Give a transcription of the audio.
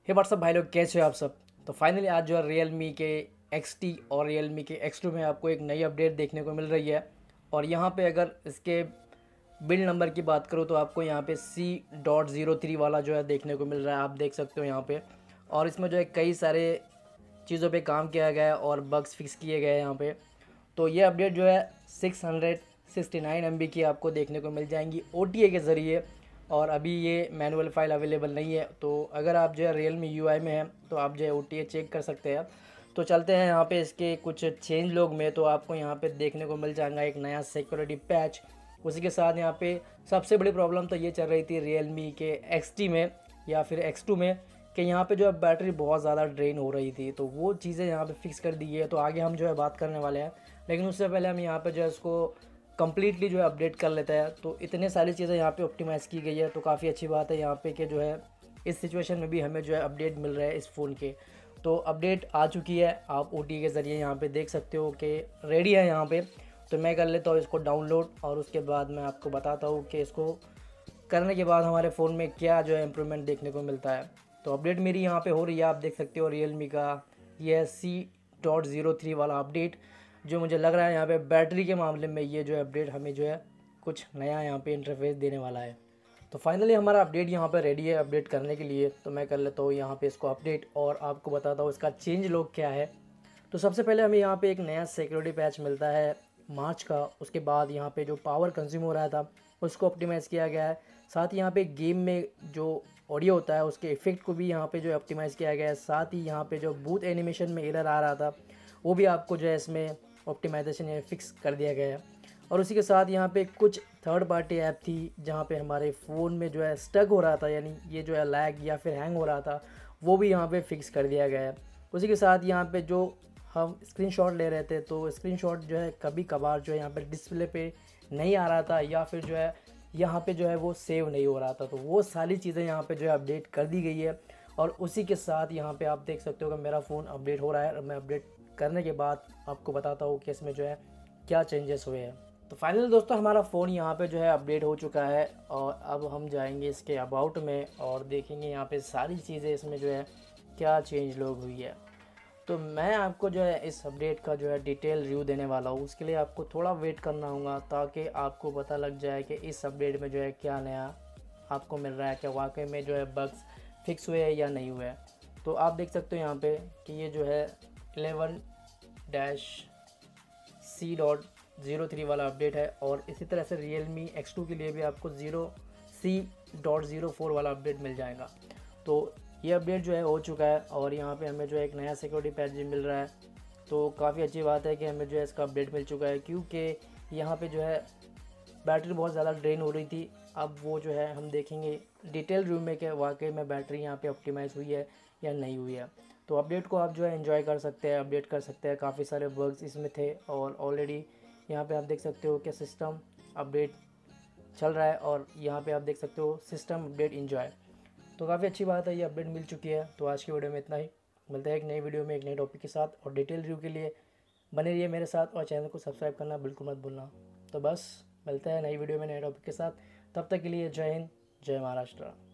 हे WhatsApp भाई लोग, कैसे हो आप सब। तो फाइनली आज जो है Realme के XT और Realme के X2 में आपको एक नई अपडेट देखने को मिल रही है। और यहाँ पे अगर इसके बिल्ड नंबर की बात करूँ तो आपको यहाँ पे C.03 वाला जो है देखने को मिल रहा है, आप देख सकते हो यहाँ पे। और इसमें जो है कई सारे चीज़ों पे काम किया गया है और बग्स फिक्स किए गए हैं यहाँ पे। तो ये अपडेट जो है 669 MB की आपको देखने को मिल जाएंगी OTA के ज़रिए। और अभी ये मैनुअल फाइल अवेलेबल नहीं है, तो अगर आप जो है Realme UI में हैं तो आप जो है OTA चेक कर सकते हैं। तो चलते हैं यहाँ पे इसके कुछ चेंज लॉग में, तो आपको यहाँ पे देखने को मिल जाएगा एक नया सिक्योरिटी पैच। उसी के साथ यहाँ पे सबसे बड़ी प्रॉब्लम तो ये चल रही थी Realme के XT में या फिर X2 में कि यहाँ पे जो है बैटरी बहुत ज़्यादा ड्रेन हो रही थी, तो वो चीज़ें यहाँ पे फिक्स कर दी है। तो आगे हम जो है बात करने वाले हैं, लेकिन उससे पहले हम यहाँ पे जो है इसको कम्प्लीटली जो है अपडेट कर लेते हैं। तो इतने सारी चीज़ें यहाँ पे ऑप्टिमाइज़ की गई है, तो काफ़ी अच्छी बात है यहाँ पे कि जो है इस सिचुएशन में भी हमें जो है अपडेट मिल रहा है इस फ़ोन के। तो अपडेट आ चुकी है, आप OTA के ज़रिए यहाँ पे देख सकते हो कि रेडी है यहाँ पे। तो मैं कर लेता हूँ इसको डाउनलोड और उसके बाद मैं आपको बताता हूँ कि इसको करने के बाद हमारे फ़ोन में क्या जो है इम्प्रूवमेंट देखने को मिलता है। तो अपडेट मेरी यहाँ पे हो रही है, आप देख सकते हो Realme का ये C.03 वाला अपडेट। जो मुझे लग रहा है यहाँ पे बैटरी के मामले में ये जो अपडेट हमें जो है कुछ नया यहाँ पे इंटरफेस देने वाला है। तो फाइनली हमारा अपडेट यहाँ पर रेडी है अपडेट करने के लिए। तो मैं कर लेता हूँ यहाँ पे इसको अपडेट और आपको बताता हूँ इसका चेंज लॉग क्या है। तो सबसे पहले हमें यहाँ पे एक नया सिक्योरिटी पैच मिलता है मार्च का। उसके बाद यहाँ पे जो पावर कंज्यूम हो रहा था उसको ऑप्टिमाइज़ किया गया है। साथ ही यहाँ पे गेम में जो ऑडियो होता है उसके इफ़ेक्ट को भी यहाँ पे जो ऑप्टिमाइज़ किया गया है। साथ ही यहाँ पे जो बूट एनिमेशन में एरर आ रहा था वो भी आपको जो है इसमें ऑप्टिमाइजेशन या फिक्स कर दिया गया है। और उसी के साथ यहाँ पे कुछ थर्ड पार्टी ऐप थी जहाँ पे हमारे फ़ोन में जो है स्टक हो रहा था, यानी ये जो है लैग या फिर हैंग हो रहा था, वो भी यहाँ पे फिक्स कर दिया गया है। उसी के साथ यहाँ पे जो हम स्क्रीनशॉट ले रहे थे तो स्क्रीनशॉट जो है कभी कभार जो है यहाँ पे डिस्प्ले पे नहीं आ रहा था या फिर जो है यहाँ पे जो है वो सेव नहीं हो रहा था, तो वो सारी चीज़ें यहाँ पे जो है अपडेट कर दी गई है। और उसी के साथ यहाँ पे आप देख सकते हो कि मेरा फ़ोन अपडेट हो रहा है और मैं अपडेट करने के बाद आपको बताता हूँ कि इसमें जो है क्या चेंजेस हुए हैं। तो फाइनल दोस्तों हमारा फ़ोन यहाँ पे जो है अपडेट हो चुका है और अब हम जाएंगे इसके अबाउट में और देखेंगे यहाँ पे सारी चीज़ें इसमें जो है क्या चेंज लोग हुई है। तो मैं आपको जो है इस अपडेट का जो है डिटेल रिव्यू देने वाला हूँ, उसके लिए आपको थोड़ा वेट करना होगा ताकि आपको पता लग जाए कि इस अपडेट में जो है क्या नया आपको मिल रहा है, क्या वाकई में जो है बग्स फिक्स हुए हैं या नहीं हुए हैं। तो आप देख सकते हो यहाँ पे कि ये जो है 11-C.03 वाला अपडेट है। और इसी तरह से Realme X2 के लिए भी आपको C.04 वाला अपडेट मिल जाएगा। तो ये अपडेट जो है हो चुका है और यहाँ पे हमें जो है एक नया सिक्योरिटी पैच भी मिल रहा है। तो काफ़ी अच्छी बात है कि हमें जो है इसका अपडेट मिल चुका है, क्योंकि यहाँ पे जो है बैटरी बहुत ज़्यादा ड्रेन हो रही थी। अब वो जो है हम देखेंगे डिटेल रिव्यू में कि वाकई में बैटरी यहाँ पे ऑप्टिमाइज़ हुई है या नहीं हुई है। तो अपडेट को आप जो है एंजॉय कर सकते हैं, अपडेट कर सकते हैं। काफ़ी सारे बग्स इसमें थे और ऑलरेडी यहाँ पे आप देख सकते हो कि सिस्टम अपडेट चल रहा है और यहाँ पे आप देख सकते हो सिस्टम अपडेट एंजॉय। तो काफ़ी अच्छी बात है, ये अपडेट मिल चुकी है। तो आज की वीडियो में इतना ही, मिलते हैं एक नई वीडियो में एक नए टॉपिक के साथ। और डिटेल रिव्यू के लिए बने रहिए मेरे साथ और चैनल को सब्सक्राइब करना बिल्कुल मत भूलना। तो बस मिलते हैं नई वीडियो में नए टॉपिक के साथ, तब तक के लिए जय हिंद, जय महाराष्ट्र।